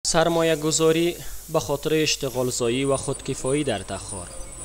سرمایه گذاری به خاطر اشتغال زایی و خودکفایی در تخار.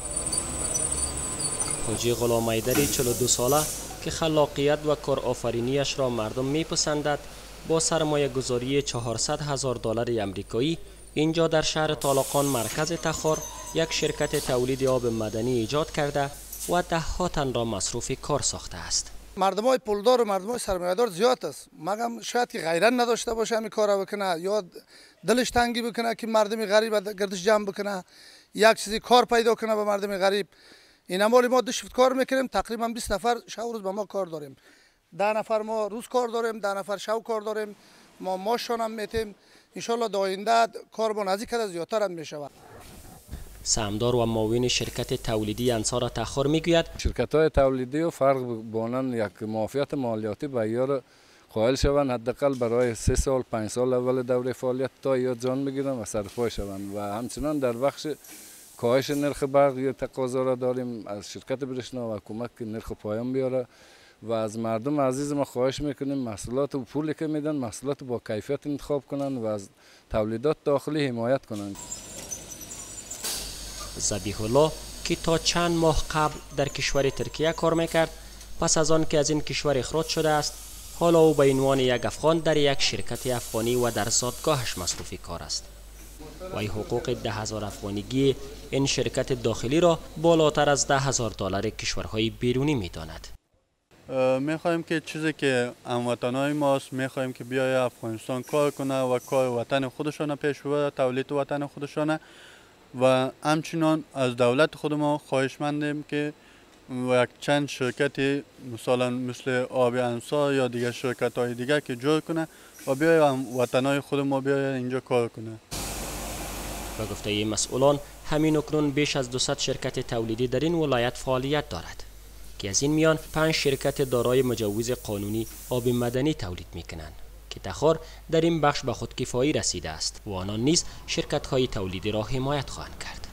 حاجی غلام حیدری 42 ساله که خلاقیت و کارآفرینیش را مردم میپسندد، با سرمایه گذاری 400,000 دلار امریکایی اینجا در شهر طالقان مرکز تخار یک شرکت تولید آب مدنی ایجاد کرده و ده‌ها تن را مصروف کار ساخته است. مردمای پولدار و مردمای سرمایه‌دار زیاد است. مگم شاید که غیرت نداشته باشه همین کارا بکنه یا دلش تنگی بکنه که مردم غریب گردش جمع بکنه، یک چیزی کار پیدا کنه به مردم غریب. این مالی ما 2 شیفت کار میکنیم، تقریبا 20 نفر شب روز با ما کار داریم. 10 نفر ما روز کار داریم، 10 نفر شب کار داریم. ما ماشون هم میتیم. ان شاء الله در آینده کار با نزدیک از زیادتر هم میشود. سهامدار و معاون شرکت تولیدی انصار تخار میگوید شرکت‌های تولیدی و فرق بانن یک معافیت مالیاتی به ایار قائل شوند، حداقل برای 3 سال 5 سال اول دوره فعالیت تا یا جان بگیرن و سرپای شوند و همچنان در بخش کاهش نرخ برق یا تقاضا را داریم از شرکت برشنا و حکومت که نرخ پایان بیاره و از مردم عزیز ما خواهش میکنیم محصولات و پولی که میدن محصولات با کیفیت انتخاب کنند و از تولیدات داخلی حمایت کنند. ذبیح الله که تا چند ماه قبل در کشور ترکیه کار میکرد، پس از آن که از این کشور اخراج شده است، حالا او به عنوان یک افغان در یک شرکت افغانی و در زادگاهش مصروف کار است. وی حقوق 10,000 افغانیگی این شرکت داخلی را بالاتر از 10,000 دلار کشورهای بیرونی میداند. میخوایم که چیزی که هموطنهای ماست، میخوایم که بیای افغانستان کار کنه و کار وطن خودشانه پیش ببره، تولید وطن خودشانه و همچنان از دولت خود ما خواهشمندیم که یک چند شرکتی مثلا مثل آب انصار یا دیگر شرکت های دیگر که جور کنه و بیای وطنهای خود ما بیای اینجا کار کنه. به گفته مسئولان، همین اکنون بیش از 200 شرکت تولیدی در این ولایت فعالیت دارد که از این میان 5 شرکت دارای مجوز قانونی آب مدنی تولید میکنند که تخار در این بخش به خودکفایی رسیده است و آنان نیز شرکت‌های تولیدی را حمایت خواهند کرد.